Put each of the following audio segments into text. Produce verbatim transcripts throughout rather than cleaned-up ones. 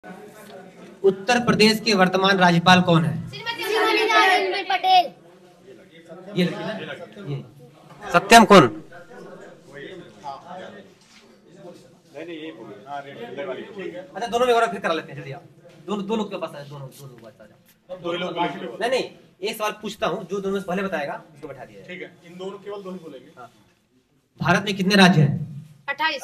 उत्तर प्रदेश के वर्तमान राज्यपाल कौन है? श्रीमती पटेल। ये लड़की ना? ये सत्यम कौन? अच्छा दोनों में फिर करा लेते हैं, जल्दी आप दोनों दो लोग के पास है, दोनों दोनों बता जाओ। दो लोग नहीं नहीं एक सवाल पूछता हूँ, जो दोनों से पहले बताएगा उसको बैठा दिया। ठीक है, इन दोनों केवल दो ही बोलेंगे। हाँ। भारत में कितने राज्य हैं? अट्ठाईस।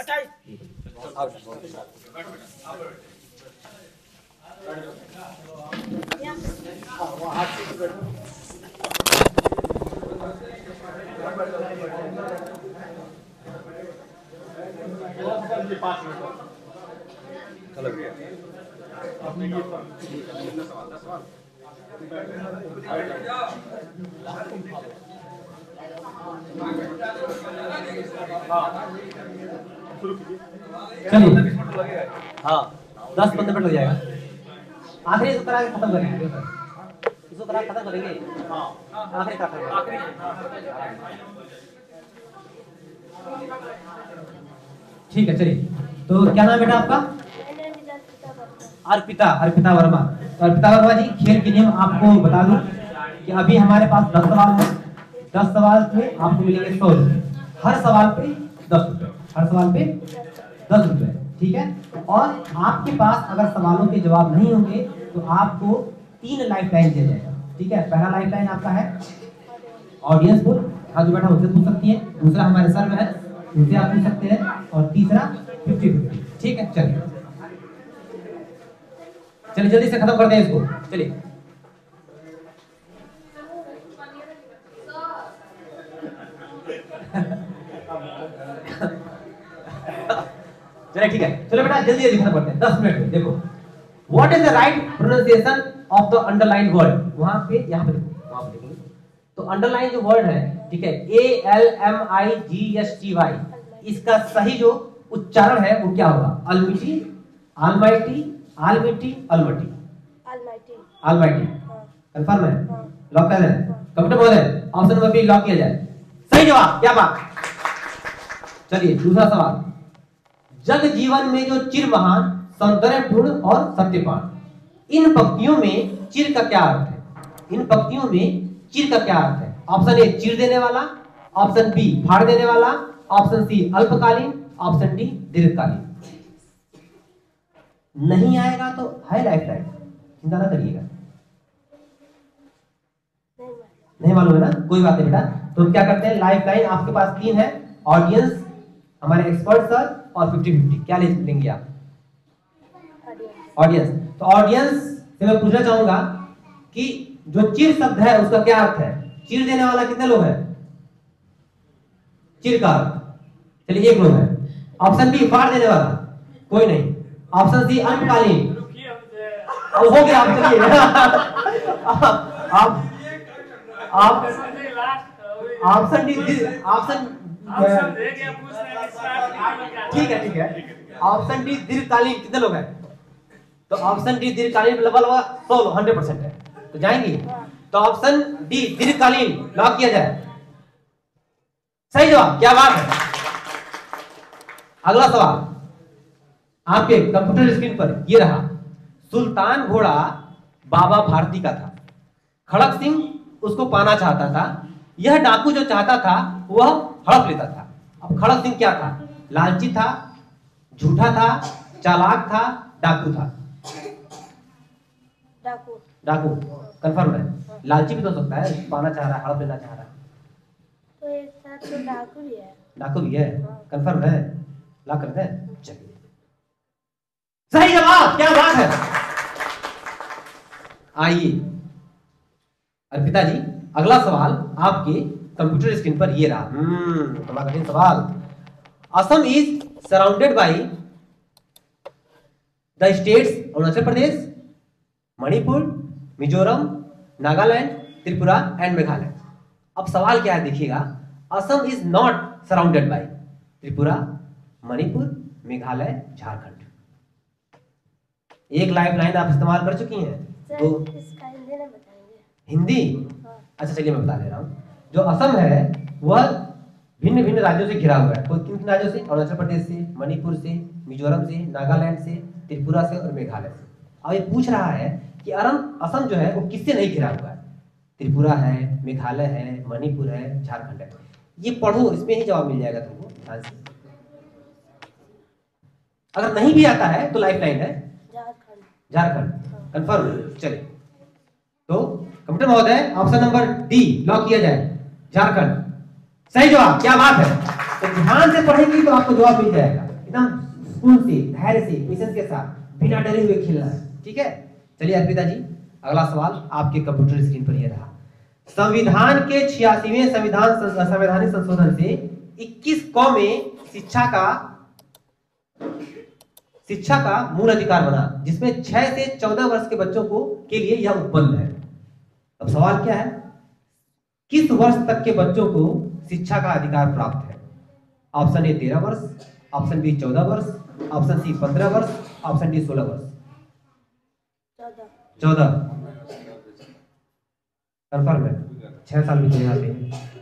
चलिए हाँ दस पंद्रह मिनट हो जाएगा। आखिरी इसको करा के खत्म करेंगे, इसको करा खत्म करेंगे। आखिरी का ठीक है। चलिए तो क्या नाम बेटा आपका? अर्पिता अर्पिता वर्मा। तो अर्पिता वर्मा जी, खेल के नियम आपको बता दूं कि अभी हमारे पास दस सवाल है। दस सवाल पे आपको मिलेंगे सौ रुपए, हर सवाल पे दस रुपए, हर सवाल पे दस रुपए, ठीक है। और आपके पास अगर सवालों के जवाब नहीं होंगे तो आपको तीन लाइफ लाइन दिया जाएगा, ठीक है। पहला लाइफ लाइन आपका है ऑडियंस को, हाँ जो बैठा उनसे पूछ सकती है। दूसरा हमारे सर में है, उनसे आप पूछ सकते हैं। और तीसरा फिफ्टी फिफ्टी, ठीक है। चलिए चलिए जल्दी से खत्म करते हैं इसको। चलिए चलिए ठीक है, चलो बेटा जल्दी जल्दी खत्म करते हैं, दस मिनट में। देखो what is the right pronunciation of the underline word? वहां पे यहां पे देखो, वहां पे देखो। तो अंडरलाइन जो वर्ड है, ठीक है, A L M I G S T Y, इसका सही जो उच्चारण है वो क्या होगा? Almighty, almighty, almighty, almighty, almighty. Almighty confirm है? लॉक कर दें? कंप्यूटर बोले ऑप्शन नंबर बी लॉक किया जाए। सही जवाब, क्या बात। चलिए दूसरा सवाल, जग जीवन में जो चिर महान, सौंदर्यपूर्ण और सत्यपान, इन पंक्तियों में चिर का क्या अर्थ है? इन पंक्तियों में चिर का क्या अर्थ है? ऑप्शन ए चिर देने वाला, ऑप्शन बी फाड़ देने वाला, ऑप्शन सी अल्पकालीन, ऑप्शन डी दीर्घकालीन। नहीं आएगा तो है लाइफ लाइन, चिंता ना करिएगा। नहीं मालूम है ना, कोई बात नहीं बेटा। तो क्या करते हैं, लाइफ लाइन आपके पास तीन है, ऑडियंस, हमारे एक्सपर्ट सर और फिफ्टी फिफ्टी। क्या ले लेंगे आप? ऑडियंस। तो ऑडियंस से मैं पूछना चाहूंगा कि जो चिर शब्द है उसका क्या अर्थ है? चिर देने वाला कितने लोग हैं? चिर का अर्थ, चलिए एक लोग है। ऑप्शन बी फाड़ देने वाला, कोई नहीं। ऑप्शन सी अल्पकालीन, अब हो गया। आप चलिए आप आप ऑप्शन डी, ऑप्शन ठीक है ठीक है। ऑप्शन डी दीर्घकालीन, कितने लोग हैं? तो ऑप्शन डी दीर्घकालीन लगभग सौ लोग, हंड्रेड परसेंट है। तो जाएंगे, तो ऑप्शन डी दीर्घकालीन लॉक किया जाए। सही जवाब, क्या बात है। अगला सवाल आपके कंप्यूटर स्क्रीन पर ये रहा, सुल्तान घोड़ा बाबा भारती का था, खड़क सिंह उसको पाना चाहता था, यह डाकू जो चाहता था वह हड़प लेता था। अब खड़क सिंह क्या था? लालची था, झूठा था, चालाक था, डाकू था? डाकू। डाकू कंफर्म है? लालची भी तो हो सकता है, पाना चाह रहा है, हड़प लेना चाह रहा है, तो एक साथ तो डाकू ही है। डाकू भी है, कंफर्म है? लॉक करते हैं। चलिए सही जवाब, क्या बात है। आइए अर्पिता जी, अगला सवाल आपके कंप्यूटर स्क्रीन पर ये रहा। हम्म थोड़ा कठिन सवाल। Assam is surrounded by the states Arunachal Pradesh, Manipur, Mizoram, Nagaland, Tripura and Meghalaya. अब सवाल क्या है देखिएगा, Assam is not surrounded by Tripura, Manipur, Meghalaya, Jharkhand. एक लाइफ लाइन आप इस्तेमाल कर चुकी हैं। तो इसका हिंदी में बताएंगे। हिंदी? हाँ। अच्छा चलिए मैं बता दे रहा हूँ। जो असम है वह भिन्न भिन्न राज्यों से घिरा हुआ है। तो किन किन राज्यों से? अरुणाचल प्रदेश से, मणिपुर से, मिजोरम से, नागालैंड से, त्रिपुरा से और मेघालय से। अब ये पूछ रहा है कि असम असम जो है वो किससे नहीं घिरा हुआ है? त्रिपुरा है, मेघालय है, मणिपुर है, झारखंड है। ये पढ़ो, इसमें ही जवाब मिल जाएगा तुमको ध्यान से। अगर नहीं भी आता है तो लाइफ लाइन है झारखंड। झारखंड कंफर्म। चले तो कंप्यूटर महोदय ऑप्शन नंबर डी लॉक किया जाए, झारखंड सही जवाब। क्या बात है, तो ध्यान से पढ़ेंगे तो आपको जवाब मिल जाएगा। एकदम सुकून से, धैर्य से, पेशेंस के साथ, बिना डरे हुए खेलना है, ठीक है। चलिए अर्पिता जी, अगला सवाल आपके कंप्यूटर स्क्रीन पर ये रहा। संविधान के छियासीवें संविधान संवैधानिक संशोधन से इक्कीस क में शिक्षा का शिक्षा का मूल अधिकार बना, जिसमें छह से चौदह वर्ष के बच्चों को के लिए यह उपबंध है। अब सवाल क्या है, किस वर्ष तक के बच्चों को शिक्षा का अधिकार प्राप्त है? ऑप्शन ए तेरह वर्ष, ऑप्शन बी चौदह वर्ष, ऑप्शन सी पंद्रह वर्ष, ऑप्शन डी सोलह वर्ष। चौदह कंफर्म है, छह साल भी यहाँ पे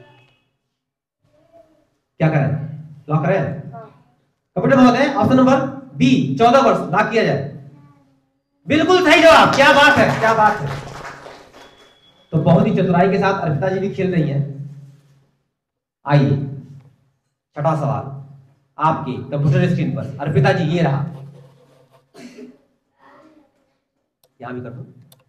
क्या करें, लॉक करें? कंप्यूटर महोदय ऑप्शन नंबर बी चौदह वर्ष लॉक किया जाए। बिल्कुल सही जवाब, क्या बात है, क्या बात है। तो बहुत ही चतुराई के साथ अर्पिता जी भी खेल रही हैं। आइए छठा सवाल आपके कंप्यूटर स्क्रीन पर। अर्पिता जी ये रहा, यहां भी कर दो।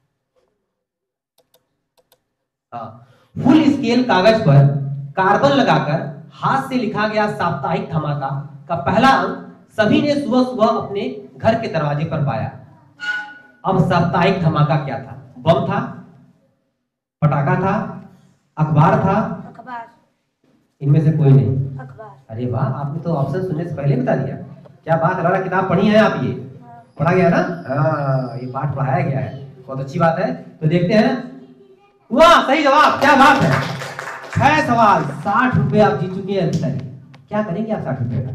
हाँ, फुल स्केल कागज पर कार्बन लगाकर हाथ से लिखा गया साप्ताहिक धमाका का पहला अंक सभी ने सुबह सुबह अपने घर के दरवाजे पर पाया। अब साप्ताहिक धमाका क्या था? बम था, पटाखा था, अखबार था? अखबार। इनमें से कोई नहीं। अखबार। अरे वाह, आपने तो ऑप्शन सुनने से पहले बता दिया। क्या बात है, किताब पढ़ी है आप? ये हाँ। पढ़ा गया ना? हाँ, ये पाठ पढ़ाया गया है, बहुत अच्छी बात है। तो देखते हैं। वाह, सही जवाब, क्या बात है। छह सवाल, साठ रुपए आप जीत चुके हैं। क्या करेंगे आप साठ रुपए का?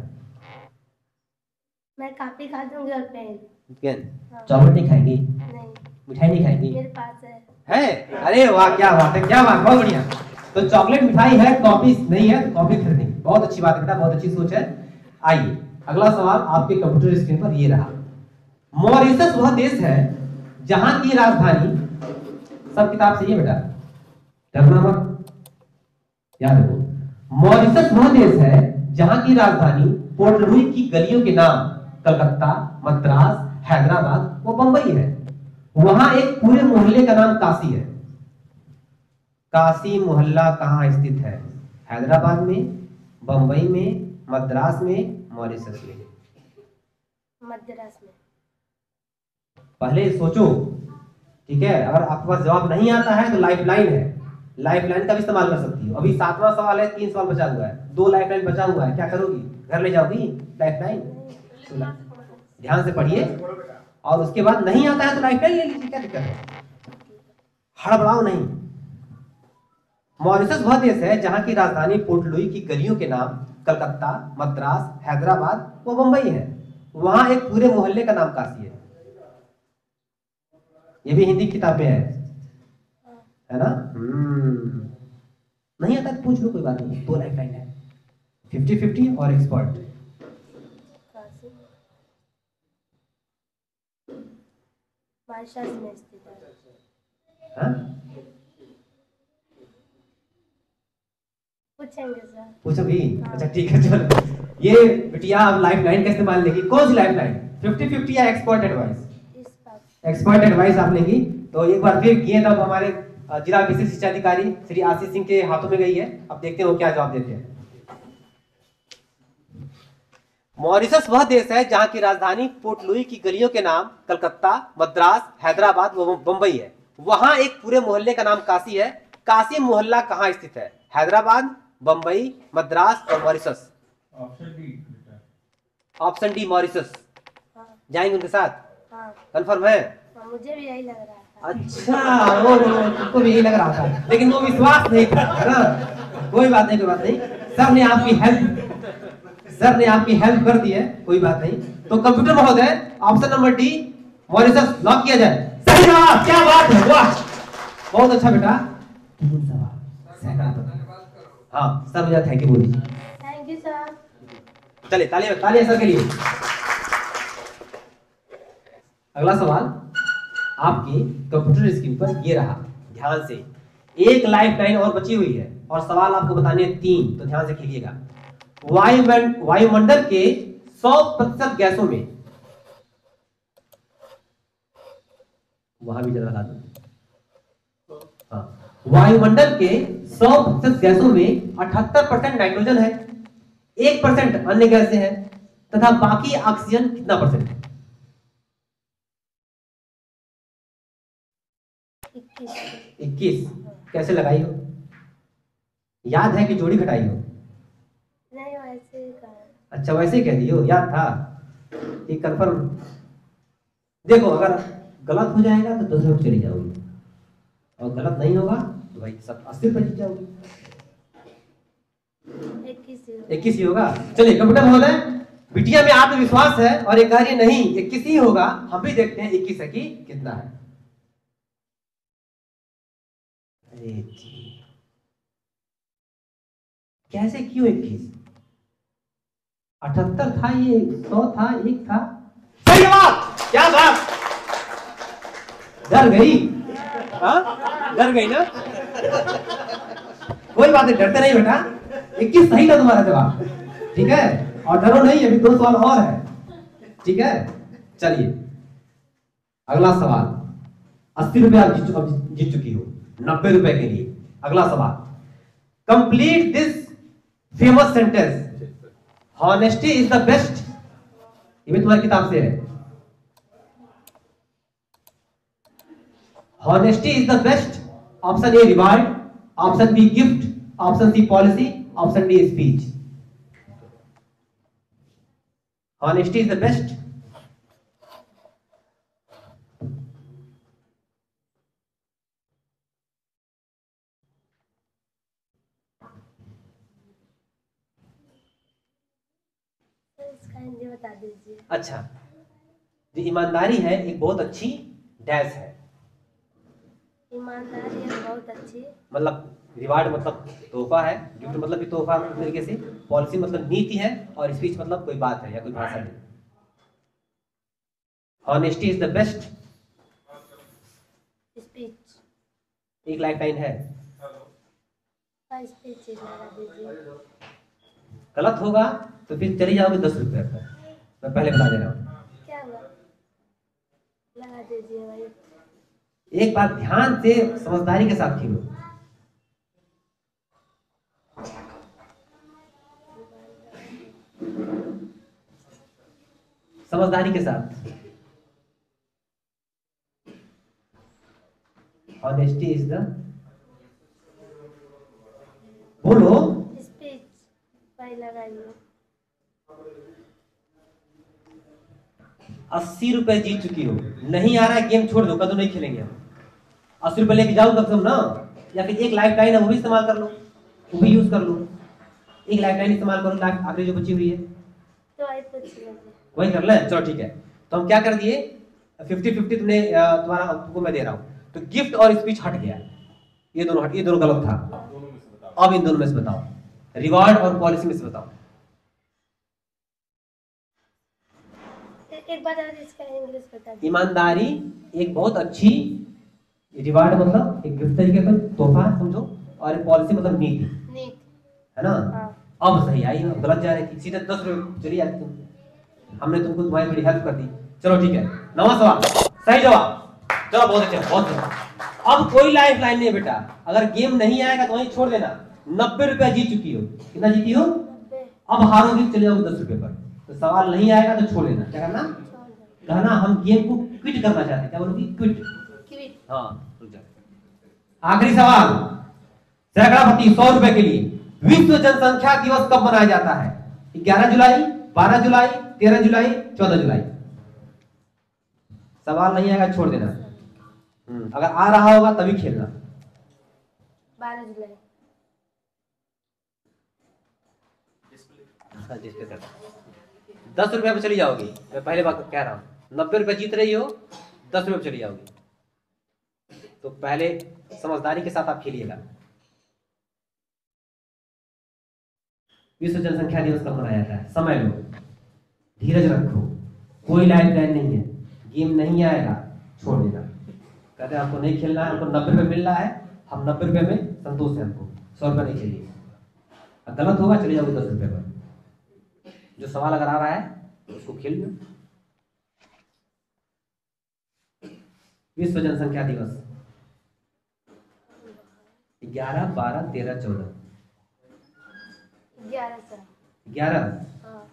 मैं काफी खा दूंगी और पेन। पेन? चॉकलेट नहीं खाएंगी? नहीं। मिठाई नहीं खाएंगी? मेरे पास है। है? अरे वाह, क्या बात है, क्या बात, बहुत बढ़िया। तो चॉकलेट मिठाई है, कॉपी नहीं है तो कॉपी खरीदेंगे। बहुत अच्छी बात है बेटा, बहुत अच्छी सोच है। आइए अगला सवाल आपके कंप्यूटर स्क्रीन पर ये रहा। मॉरिशस वह देश है जहां की राजधानी, सब किताब से ये बेटा, डरना मत, याद रखो। मॉरिशस वह देश है जहां की राजधानी पोर्ट लुई की गलियों के नाम कलकत्ता, मद्रास, हैदराबाद वो बंबई है। वहां एक पूरे मोहल्ले का नाम काशी है। काशी मोहल्ला कहां स्थित है? हैदराबाद में, बंबई में, मद्रास में, मॉरिशस में? मद्रास में। पहले सोचो, ठीक है। अगर आपके पास जवाब नहीं आता है तो लाइफ लाइन है, लाइफ लाइन का भी इस्तेमाल कर सकती हो। अभी सातवां सवाल है, तीन सवाल बचा हुआ है, दो लाइफ लाइन बचा हुआ है। क्या करोगी, घर ले जाओगी लाइफ लाइन? ध्यान से पढ़िए, और उसके बाद नहीं आता है तो लाइफ लाइन ले लीजिए, क्या दिक्कत है, हड़बड़ाओ नहीं। मॉरिशस वह देश है जहां की राजधानी पोर्ट लुई की गलियों के नाम कलकत्ता, मद्रास, हैदराबाद वो बंबई है। वहां एक पूरे मोहल्ले का नाम काशी है। ये भी हिंदी किताब में है, है ना? हम्म, नहीं आता तो पूछ लो, कोई बात नहीं। दो लाइफ लाइन है, फिफ्टी फिफ्टी और एक्सपर्ट। मॉरिशस में स्थित है। हाँ? पूछेंगे सर। पूछोगी? अच्छा ठीक है, चलो। ये बिटिया अब लाइफ लाइन का इस्तेमाल लेगी। कौन सी लाइफ लाइन, फिफ्टी फिफ्टी या एक्सपर्ट एडवाइस? एक्सपर्ट एडवाइस आप लेगी। तो एक बार फिर गेंद अब हमारे जिला विशिष्ट शिक्षा अधिकारी श्री आशीष सिंह के हाथों में गई है। अब देखते हैं वो क्या जवाब देते हैं। मॉरिशस वह देश है जहां की राजधानी पोर्ट लुई की गलियों के नाम कलकत्ता, मद्रास, हैदराबाद व बंबई है। वहां एक पूरे मोहल्ले का नाम काशी है। काशी मोहल्ला कहां स्थित है? हैदराबाद, बंबई, मद्रास और Mauritius? Option D. Option D Mauritius. जाएंगे उनके साथ? हाँ। कंफर्म है? हाँ, मुझे भी यही लग रहा था। अच्छा, वो तुमको भी यही लग रहा था, लेकिन वो विश्वास नहीं था, है ना? कोई बात नहीं, कोई बात नहीं। सर ने आपकी हेल्प सर ने आपकी हेल्प कर दी है, कोई बात नहीं। तो कंप्यूटर महोदय option number D Mauritius lock किया जाए। सही जवाब, क्या बात है, वाह, बहुत अच्छा बेटा। तीन सवाल, सैकड़ा तो। हाँ सर, मुझे थैंक यू बोल दीजिए। Thank you sir. चलिए तालियां तालियां सर के लिए। अगला सवाल आपके कंप्यूटर स्क्रीन पर ये रहा, ध्यान से। एक लाइफ लाइन और बची हुई है और सवाल आपको बताने हैं तीन, तो ध्यान से खेलिएगा। वायुमंडल वायुमंडल के सौ प्रतिशत गैसों में, वहां भी जरा लगा दो। हाँ, वायुमंडल के सौ प्रतिशत गैसों में अठहत्तर परसेंट नाइट्रोजन है, एक परसेंट अन्य गैसें हैं तथा बाकी ऑक्सीजन कितना परसेंट है? इक्कीस। कैसे लगाई हो? याद है कि जोड़ी घटाई हो? नहीं, वैसे ही कहा। अच्छा, वैसे ही कह दियो, याद था? एक कंफर्म। देखो, अगर गलत हो जाएगा तो दस रुपये चली जाओगी और गलत नहीं होगा तो भाई सब अस्सी रुपये जीत जाओगी। इक्कीस ही होगा। चलिए कंप्यूटर महोदय, बिटिया में आत्मविश्वास है और एक कार्य नहीं, इक्कीस ही होगा। हम भी देखते हैं इक्कीस है कि कितना है। अरे जी, कैसे क्यों इक्कीस? अठहत्तर था, ये सौ था, एक था। सही जवाब। क्या बात, डर गई? हाँ, डर गई ना? कोई बात नहीं, डरते नहीं बेटा। इक्कीस सही था तुम्हारा जवाब, ठीक है? और डरो नहीं, अभी दो सवाल और है, ठीक है? चलिए अगला सवाल। अस्सी रुपए आप जीत, जीत चुकी हो, नब्बे रुपए के लिए अगला सवाल। Complete this famous sentence, honesty is the best. ये भी तुम्हारी किताब से है। Honesty is the best. Option A reward, option B gift, option C policy, option D speech. Honesty is the best. बता दीजिए। अच्छा, जो ईमानदारी है एक बहुत अच्छी डैश है। ईमानदारी है बहुत अच्छी, मतलब रिवार्ड मतलब तोहफा है, गिफ्ट मतलब भी तोहफा तरीके से, पॉलिसी मतलब नीति है, और स्पीच मतलब कोई बात है या कोई भाषण है। Honesty is the best speech. एक लाइफ लाइन है। स्पीच लगा दीजिए। गलत होगा तो फिर चली जाओगे दस रुपए पर, मैं पहले बता दे रहा हूँ। क्या हुआ? लगा दीजिए भाई। एक बात ध्यान से समझदारी के साथ खेलो। समझदारी के साथ। ऑनेस्टी इज द, बोलो। स्पीच भाई लगाइए। अस्सी रुपए जीत चुकी हो, नहीं आ रहा है गेम छोड़ दो, कल तो नहीं खेलेंगे हम। अस्सी रुपए लेके जाओ कब तुम ना, या फिर एक लाइफ लाइन है वो भी इस्तेमाल कर लो, वो भी यूज कर लो। एक लाइफ लाइन इस्तेमाल करो, लाइफ आखिरी जो बची हुई है तो आई पूछ लेंगे, वही कर ले। चलो ठीक है, तो हम क्या कर दिए, फिफ्टी फिफ्टी तुमने तुम्हारा तुमको मैं दे रहा हूँ, तो गिफ्ट और स्पीच हट गया, ये दोनों हट, ये दोनों गलत था। अब इन दोनों में से बताओ, रिवार्ड और पॉलिसी में से बताओ। एक बार इसका इंग्लिश बता दीजिए। ईमानदारी एक बहुत अच्छी, रिवार्ड मतलब एक गिफ्ट तरीके का तोहफा समझो, और पॉलिसी मतलब नीति, नीति है ना? हाँ। अब सही आई, अब गलत जा रही थी, सीधे दस रुपए चली जाती तुम, हमने तुमको तुम्हारी बड़ी हेल्प कर दी। चलो ठीक है, नवा सवाल, सही जवाब। चलो बहुत अच्छा, बहुत अच्छा। अब कोई लाइफ लाइन नहीं बेटा, अगर गेम नहीं आएगा तो वहीं छोड़ देना। नब्बे रुपया जीत चुकी हो, कितना जीती हो? अब हारोगी चले जाओगे दस रुपए पर, तो सवाल नहीं आएगा तो छोड़ देना। क्या करना? कहना हम गेम को क्विट करना चाहते हैं। क्या बोलोगी? क्विट। हाँ, रुक जा। आखिरी सवाल, सैकड़ापति सौ रुपए के लिए। विश्व जनसंख्या दिवस कब मनाया जाता है? ग्यारह जुलाई, बारह जुलाई, तेरह जुलाई, चौदह जुलाई। सवाल नहीं आएगा छोड़ देना, अगर आ रहा होगा तभी खेलना। बारह जुलाई। दस रुपए पे चली जाओगी, मैं पहले बात कह रहा हूँ। नब्बे रुपए जीत रही हो, दस रुपए पे चली जाओगी, तो पहले समझदारी के साथ आप खेलिएगा। विश्व जनसंख्या दिवस कब मनाया जाता है? समय लो, धीरज रखो, कोई लाइफ लाइन नहीं है, गेम नहीं आएगा छोड़ देना। कहते हैं हमको नहीं खेलना है, हमको नब्बे रुपये मिल रहा है, हम नब्बे रुपये में संतोष है, हमको सौ रुपये नहीं चाहिए। गलत होगा चले जाओगे दस रुपये पर। जो सवाल अगर आ रहा है उसको खेल लो। विश्व जनसंख्या दिवस ग्यारह बारह तेरह चौदह ग्यारह सौ ग्यारह। हाँ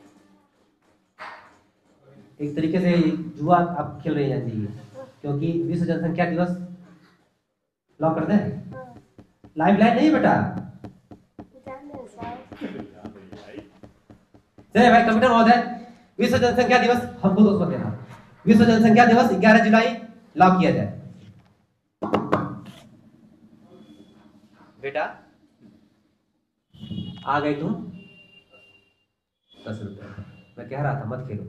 एक तरीके से जुआ आप खेल रही हैं जी, क्योंकि विश्व जनसंख्या दिवस लॉक कर दें। हाँ लाइफ लाइन नहीं बेटा। जान रहे साहब। चलिए भाई कंप्यूटर महोदय, विश्व जनसंख्या दिवस हमको दोस्तों देना। विश्व जनसंख्या दिवस ग्यारह जुलाई लॉक किया जाए। बेटा आ गई तुम दस रुपये। मैं कह रहा था मत खेलो,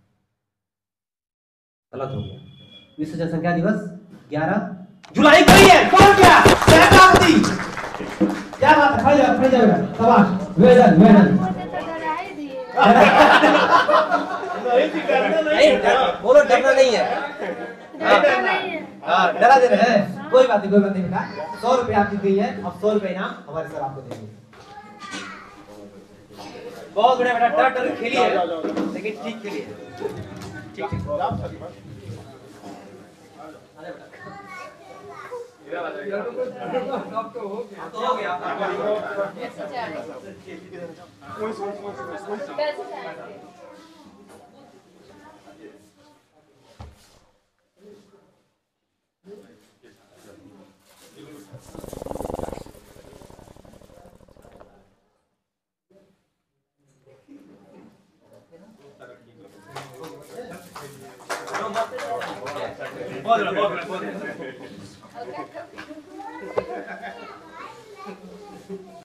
गलत हो गया। विश्व जनसंख्या दिवस ग्यारह जुलाई को ही है। कौन क्या क्या बात थी? क्या बात है? खड़े जाओ खड़े जाओ। शाबाश, वेल डन वेल डन। मुझे तो डरा ही दिए। नहीं बोलो, डरना नहीं है। डरना नहीं है। हाँ डरा दे रहे हैं। कोई बात नहीं कोई बात नहीं बेटा, सौ रुपये आपकी गई है। अब सौ रुपये इनाम हमारे सर आपको देंगे। बहुत बढ़िया बेटा, डर डर खेलिए लेकिन ठीक खेलिए। ठीक ठीक तो हो गया। बहुत बहुत बहुत